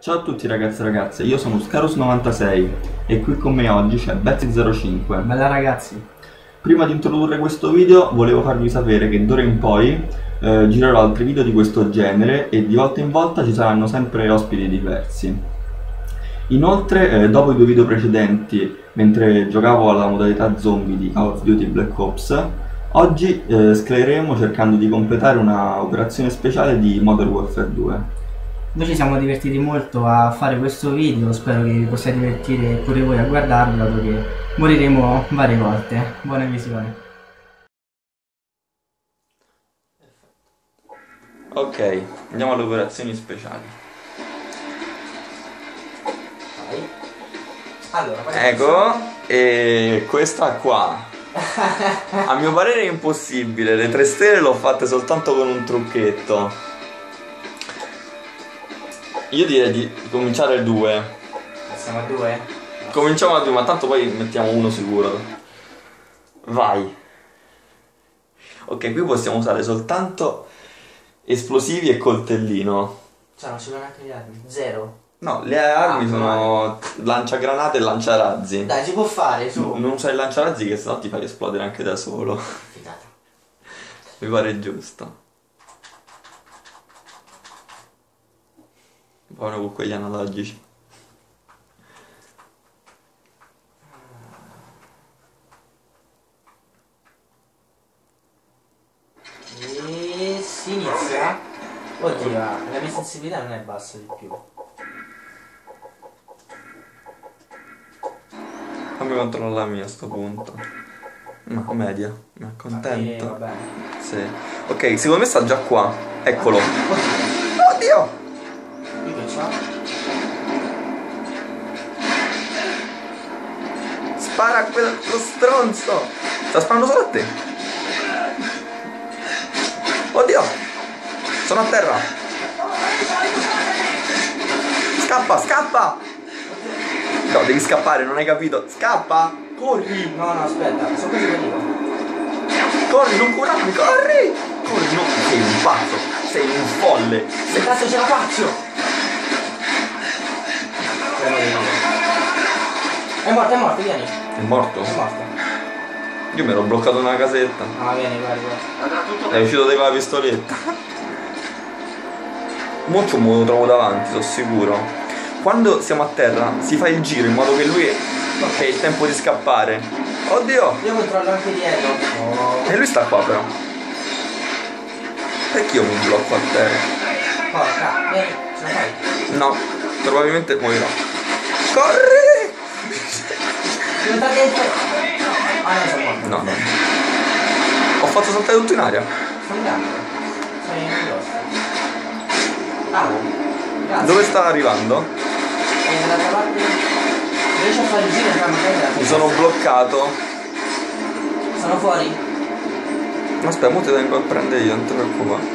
Ciao a tutti ragazzi e ragazze, io sono Scarus96 e qui con me oggi c'è Betty05. Bella ragazzi. Prima di introdurre questo video volevo farvi sapere che d'ora in poi girerò altri video di questo genere e di volta in volta ci saranno sempre ospiti diversi. Inoltre, dopo i due video precedenti, mentre giocavo alla modalità zombie di Call of Duty Black Ops, oggi sclereremo cercando di completare una operazione speciale di Modern Warfare 2. Noi ci siamo divertiti molto a fare questo video, spero che vi possiate divertire pure voi a guardarlo, dato che moriremo varie volte. Buona visione. Ok, andiamo alle operazioni speciali. Vai. Allora, Ecco, e questa qua. A mio parere è impossibile, le 3 stelle l'ho fatte soltanto con un trucchetto. Io direi di cominciare il 2. Siamo a 2? Cominciamo a 2, ma tanto poi mettiamo uno sicuro. Vai. Ok, qui possiamo usare soltanto esplosivi e coltellino. Cioè, non ci sono neanche le armi? Zero? No, le armi sono lanciagranate e lanciarazzi. Dai, si può fare, su. Non usare il lanciarazzi che sennò ti fai esplodere anche da solo. Fidata. Mi pare giusto. Buono con quegli analogici. E si inizia? Oddio, la mia sensibilità non è bassa di più. Fammi controllare la mia a sto punto. No, media. Mi accontento. Va bene. Sì. Ok, secondo me sta già qua. Eccolo. Oddio! Qui che c'ha? Spara a quello stronzo! Sta sparando solo a te. Oddio! Sono a terra. Scappa, scappa! No, devi scappare, non hai capito. Scappa! Corri! No, aspetta, sono quasi venuto. Corri, non curarmi, corri! Corri, no! Sei un pazzo! Sei un folle! Che cazzo ce la faccio? È morto, vieni. È morto? È morto. Io mi ero bloccato nella casetta. Ah, vieni, guarda. È uscito con la pistoletta. Mo c'è un modo trovo davanti, sono sicuro. Quando siamo a terra si fa il giro in modo che lui è il tempo di scappare. Oddio! Io controllo anche dietro. Oh. E lui sta qua però. Perché io mi blocco a terra? Porca, vieni, ce la fai? No, probabilmente morirò. Corri! Diventa dentro. Ah, no, sono morto. No. Ho fatto saltare tutto in aria. Sono grande. Sei in grosso. Bravo. Grazie. Dove sta arrivando? Dall'altra parte. Riesci a fare il giro tra magari. Mi sono bloccato. Sono fuori? Aspetta, mo ti vengo a prendere io, non ti preoccupare.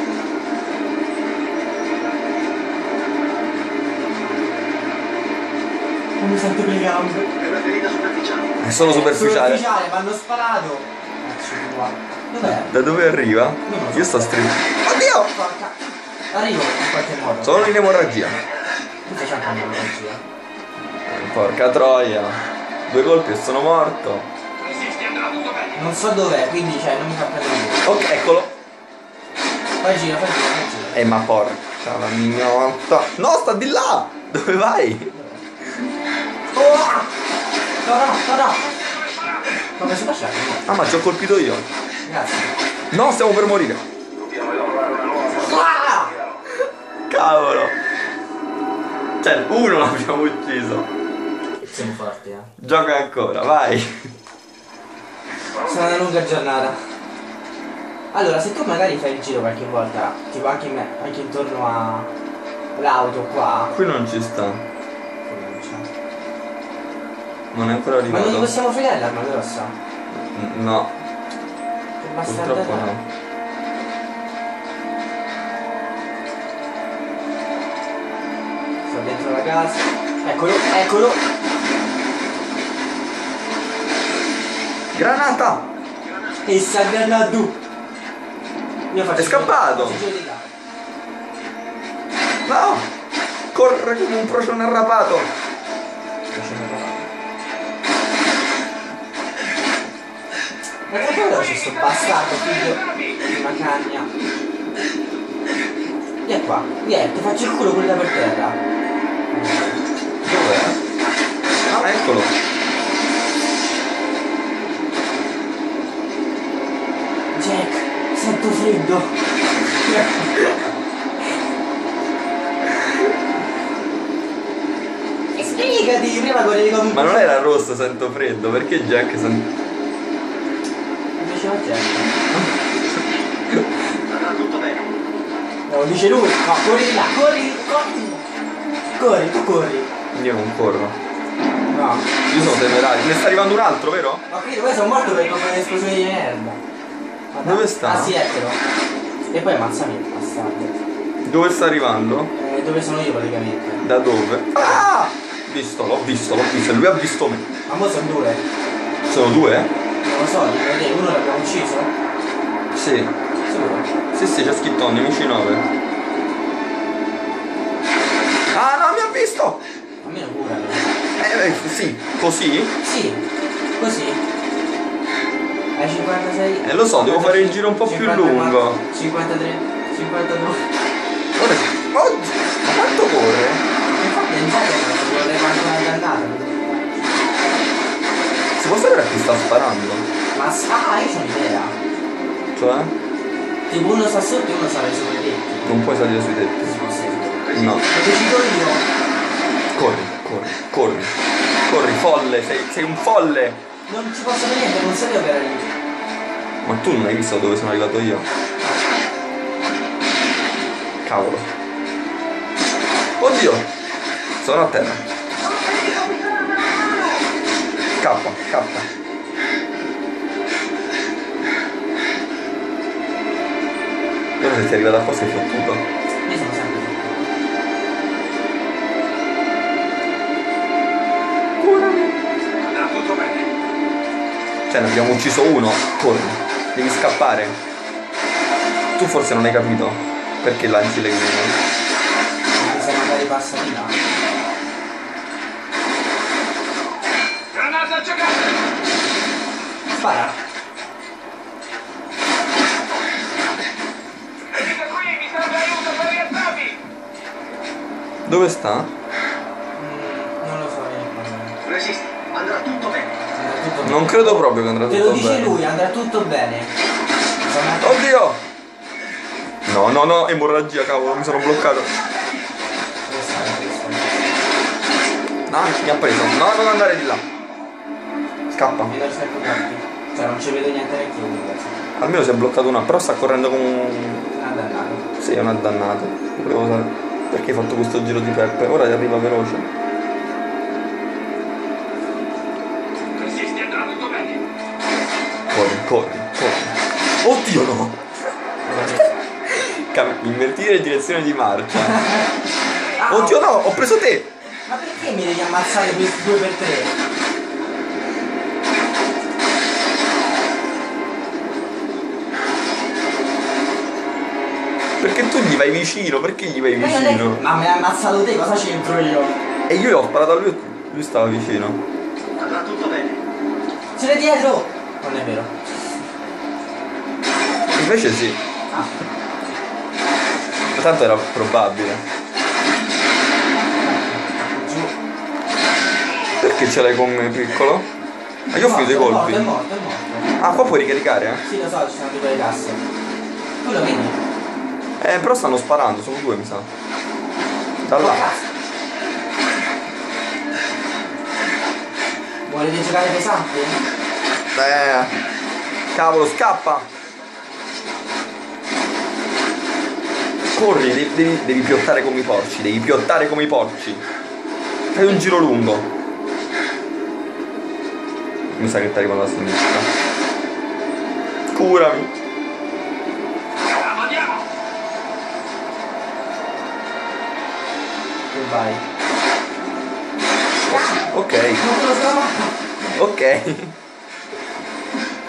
Non mi sento le gambe. È solo superficiale. Superficiale, mi hanno sparato. Dov'è? Da dove arriva? Io sto stringendo. Oddio! Porca. Arrivo in qualche modo. Sono in emorragia. Tu stai cercando l'energia. Porca troia. 2 colpi e sono morto. Non so dov'è, quindi cioè non mi fa prendere niente. Ok, eccolo. Fai giro. Ma porca la mignotta. No, sta di là! Dove vai? Oh! No. Come si faccia? Ah, ma ci ho colpito io. Grazie. No, stiamo per morire. Ah! Cavolo. Cioè, uno l'abbiamo ucciso. Siamo forti, Gioca ancora, vai. Sarà una lunga giornata. Allora, se tu magari fai il giro qualche volta, tipo anche intorno all'auto qua. Qui non ci sta. Non è ancora Ma non gli arrivato. possiamo fregare l'arma grossa? No, Che bastarda. purtroppo no. Sto dentro la casa. Eccolo. Granata! E sta granando. Io faccio È scappato! faccio il giro di là. No! corre come un procione arrapato. Ma che veloce sto bastardo, figlio di una cagna. Vieni qua, vieni, ti faccio il culo pure da per terra. Dov'è? Ah, eccolo. Jack, sento freddo. E spiegati, prima volevi come... Ma non era rosso, sento freddo, perché Jack sente... Diceva Jack. Andrà tutto bene. No, dice lui. No, corri là, corri, corri. Corri, tu corri. Io non corro. No. Io sono temerario. Ne sta arrivando un altro, vero? Ma qui poi sono morto per come un'esplosione di merda. Dove sta? Ah sì, eccolo. E poi ammazzami il bastardo. Dove sta arrivando? Dove sono io praticamente. Da dove? Ah! Visto, l'ho visto. E lui ha visto me. Ma mo sono due. Sono due? Non lo so, vedete, uno l'abbiamo ucciso? Sì. Sicuro? Sì, c'è scritto nemici 9. Ah no, mi ha visto! Almeno curami. Sì, così? Sì, così. Hai 56. Lo so, devo fare il giro un po' più 54, lungo. 53, 52. Ora, oggi, ma quanto corre? Infatti in serio non ci vuole quanto una dannata. Si può sapere a chi sta sparando? Ma io sono idea. Cioè? Tipo uno sta sotto e uno sta sopra i tetti. Non puoi salire sui tetti. Si può sapere. No. Lo decido io. Corri, folle, sei un folle! Non ci posso fare niente, non sapevo che era lì. Ma tu non hai visto dove sono arrivato io? Cavolo. Oddio! Sono a terra. Scappa. Ora se ti arriva da qua sei fottuto. Io sono sempre Andrà tutto bene. Cioè ne abbiamo ucciso uno. Corri. Devi scappare. Tu forse non hai capito perché lanci le mine. anche se magari passa di là. Granata giocata! Spara. Venite qui, mi serve aiuto per gli attacchi! Dove sta? Non lo so, vieni qua. Resisti, andrà tutto bene. Andrà tutto Non bene. credo proprio che andrà Te tutto lo dice bene. lui, andrà tutto bene. Oddio! No, emorragia, cavolo, mi sono bloccato. No, mi ha preso. No, non andare di là. Scappa. Mi dai sempre troppi. Cioè non ci vedo niente neanche io. Almeno si è bloccato una, però sta correndo come un... Ah, dannato. Sì, è una dannata. Volevo sapere perché hai fatto questo giro di peppe. Ora ti arriva veloce. Resisti, andrà tutto bene. Corri. Oddio no! Invertire direzione di marcia. Ah, Oddio no, ho preso te! ma perché mi devi ammazzare questi 2x3? Perché tu gli vai vicino? Perché gli vai vicino? Ma mi hai ammazzato te, cosa c'entro io? E io ho sparato a lui, lui stava vicino. Andrà tutto bene. Ce l'hai dietro! Non è vero. Invece sì. Ah, Ma tanto era probabile. giù. Perché ce l'hai con me, piccolo? Ma io ho finito i colpi. È morto. Ah, qua puoi ricaricare, eh? Sì, lo so, ci sono tipo le casse. Tu lo vedi? Però stanno sparando, sono due mi sa. Da là. Volete giocare pesante? Cavolo, scappa! Corri, devi piottare come i porci, Fai un giro lungo. Mi sa che ti arriva da sinistra. Curami. Andiamo! E vai. Ok, Non te lo so mappa. ok.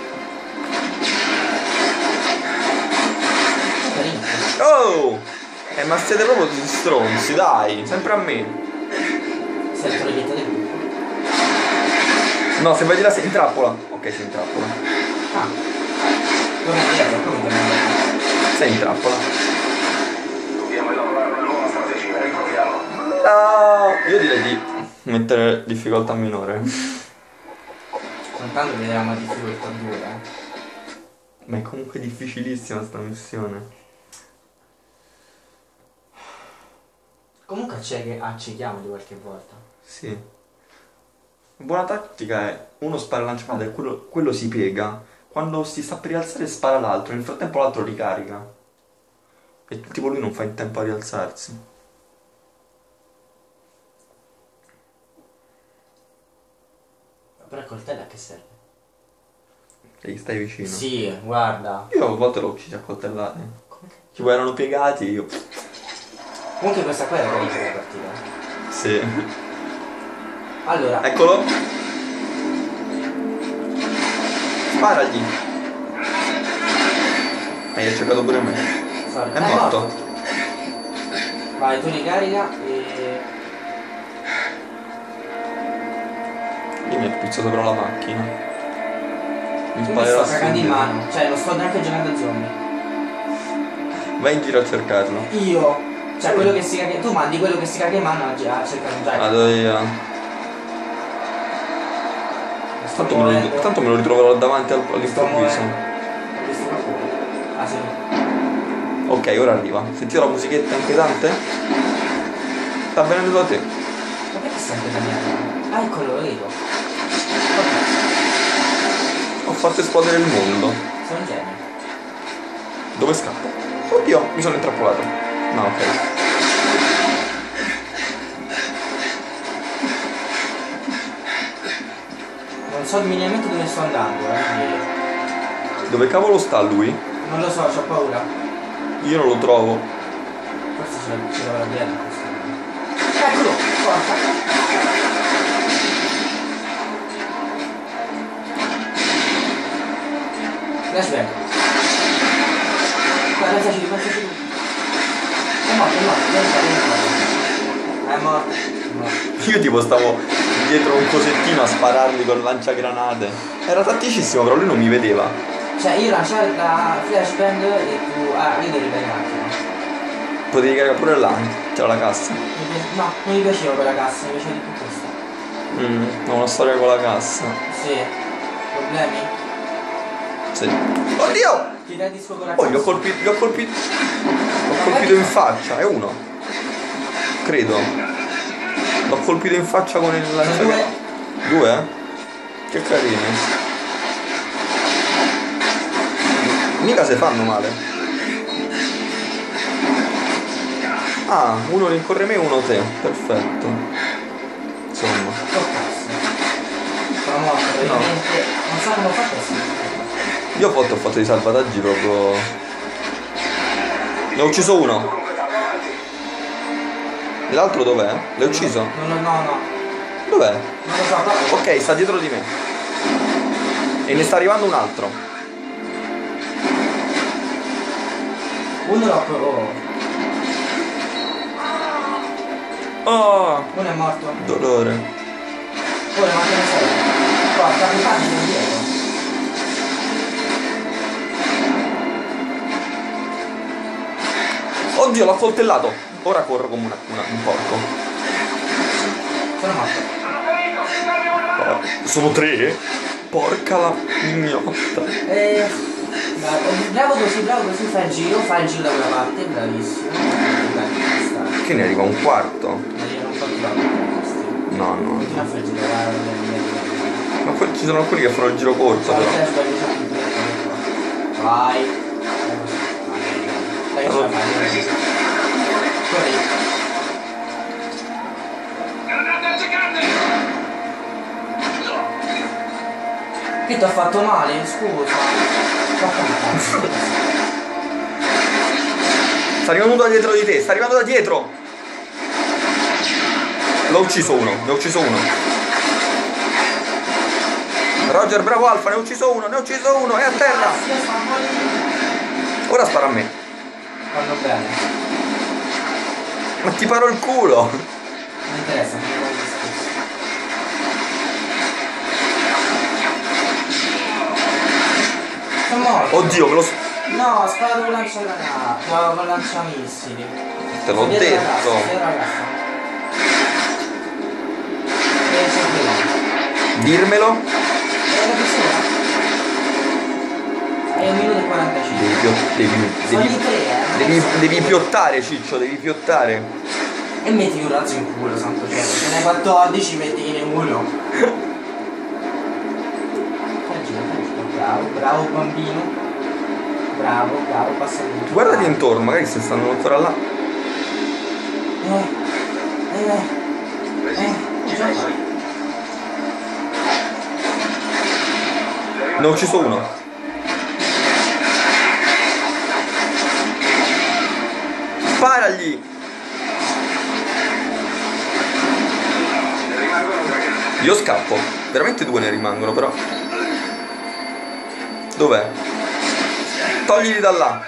Oh! Ma siete proprio degli stronzi, dai, sempre a me. Sei il troietto del gruppo. No, se vai di là sei in trappola. Ok, sei in trappola. Ah. Torna dietro, come torniamo? Sei in trappola. Dobbiamo elaborare una nuova strategia, riproviamo. No! Io direi di mettere difficoltà minore. Contando che eravamo a difficoltà 2, Ma è comunque difficilissima sta missione. Comunque c'è che accechiamo di qualche volta. Sì. Buona tattica è uno spara il lanciapalle e quello si piega. Quando si sta per rialzare spara l'altro, nel frattempo l'altro ricarica. E tipo lui non fa in tempo a rialzarsi. Però il coltello a che serve? E gli stai vicino. Sì, guarda. Io a volte l'ho ucciso a coltellate. Tipo erano piegati io. Comunque questa qua era carina la partita. Sì. Allora, Eccolo. Sparagli. Hai cercato pure me. sorry. È morto. Vai, tu ricarica e... Io mi appizzo sopra la macchina. Mi Io mi sparerà sto cagando in subito. mano. Cioè, non sto neanche giocando a zombie. Vai in giro a cercarlo. Io... Cioè, quello che si caga... Tu mandi quello che si caga in mano a cercare un giallo. Vado io. Tanto me lo ritroverò davanti all'improvviso. Ho visto qualcuno. Ah, sì. Ok, ora arriva. Sentite la musichetta inquietante? Sta venendo da te. Ma perché sempre da mia? Ah, eccolo, lo vedo. Ok, Ho fatto esplodere il mondo. sei un genio. Dove scappo? Oddio, mi sono intrappolato. No, ok. Non so minimamente dove sto andando, quindi... Dove cavolo sta lui? Non lo so, c'ho paura. Io non lo trovo. Forse ce l'avrà dietro questo. Eccolo! Forza! Flashback. Guarda, pensaci tu. È morto. È morto. Io tipo stavo dietro un cosettino a sparargli col lanciagranate. Era tatticissimo, però lui non mi vedeva. Cioè, io lanciare la flashbang e tu... Ah, io devo rimanere un attimo. Potevi caricare pure là, c'era la cassa. No, non mi piaceva quella cassa, mi piaceva di più questa. Ho una storia con la cassa. Sì. Problemi? Sì. Oddio! Ti dai il disco con la Oh, cassa? li ho colpito in faccia, è uno. Credo. L'ho colpito in faccia con il lanciagranate. Due? Che carini. Mica se fanno male. Ah, uno rincorre me e uno te. Perfetto. Insomma. Oh cazzo. Sono morto, veramente. Non so come ho fatto a Io a volte ho fatto dei salvataggi proprio. Ne ho ucciso uno. E l'altro dov'è? L'hai ucciso? No. Dov'è? Non lo so, proprio. Ok, sta dietro di me. E ne sta arrivando un altro. Uno l'ho provato. Oh, Uno è morto. dolore. Ora ma che ne sei? Porca puttana, sono dietro. Oddio, l'ho coltellato. Ora corro come un porco. Sono morto. Sono tre? Porca la mignotta. Bravo così, fai il giro da quella parte, bravissimo. Bravissimo. Che ne arriva un quarto? Ma io non fatto questi. No. Continua a fare il giro, Ma poi ci sono alcuni che fanno il giro corto però. Vai. Dai, ce la fai. Corri. Che ti ho fatto male? Scusa. Sta arrivando da dietro di te, sta arrivando da dietro. L'ho ucciso uno, ne ho ucciso uno. Roger, bravo Alfa, ne ho ucciso uno, è a terra. Ora spara a me. Vanno bene. Ma ti paro il culo! Non interessa, non è lo stesso. Sono morto. Oddio, me lo... No, ho sparato con lanciagranate, con lanciamissili. Te l'ho detto. Ragazza. Dirmelo? È 1 minuto e 45. Devi piottare, Ciccio, devi piottare. E metti un razzo in culo, santo cielo. Ce n'hai 14, metti in uno. Bravo bambino. Bravo, passa lì. Guardati intorno, magari se stanno ancora là. Ne ho ucciso uno. Sparagli! Io scappo. Veramente 2 ne rimangono però. Dov'è? Toglili da là.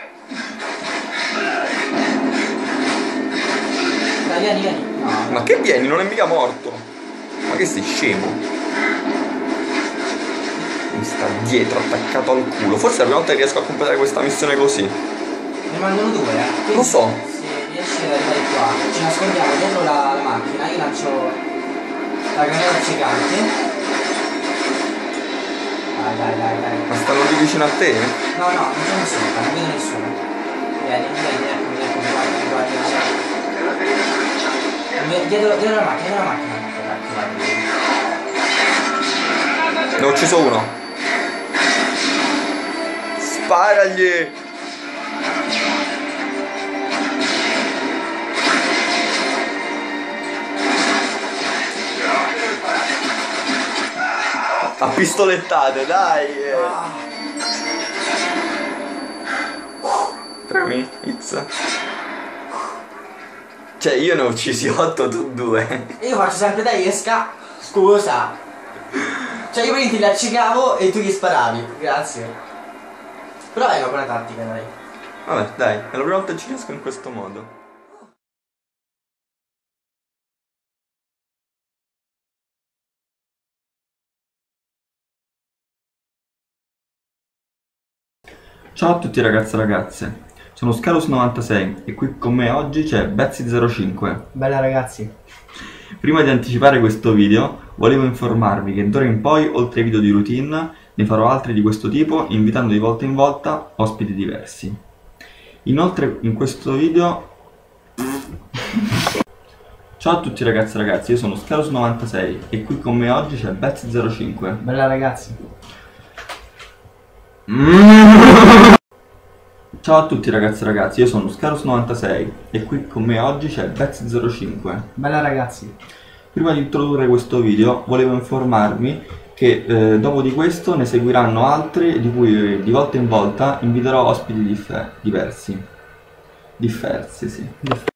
Dai, vieni. No. Ma che vieni? Non è mica morto. Ma che sei scemo? Mi sta dietro, attaccato al culo. Forse è la prima volta che riesco a completare questa missione così. Ne rimangono 2, Quindi, lo so. Se riesci ad arrivare qua, ci nascondiamo dietro la macchina. Io lancio la granata accecante. Dai. Ma stanno lì vicino a te? No, non c'è nessuno, non vedo nessuno. Vieni, guarda. Dietro la macchina. Ne ho ucciso uno. Sparagli! A pistolettate, dai! Premi X. Cioè io ne ho uccisi 8, tu 2. Io faccio sempre da esca. Scusa. Cioè io prima ti l'accicavo e tu gli sparavi. Grazie. Però è una buona tattica, dai. Vabbè, dai, è la prima volta che ci riesco in questo modo. Ciao a tutti ragazzi e ragazze, sono Scarus96 e qui con me oggi c'è Betsy05. Bella ragazzi. Prima di anticipare questo video, volevo informarvi che d'ora in poi, oltre ai video di routine, ne farò altri di questo tipo, invitando di volta in volta ospiti diversi. Inoltre in questo video... Ciao a tutti ragazzi e ragazzi, io sono Scarus96 e qui con me oggi c'è Betsy05. Bella ragazzi. Ciao a tutti ragazzi e ragazzi, io sono Scarus96 e qui con me oggi c'è Betsy05. Bella ragazzi. Prima di introdurre questo video volevo informarvi che dopo di questo ne seguiranno altri di cui di volta in volta inviterò ospiti diversi. Sì.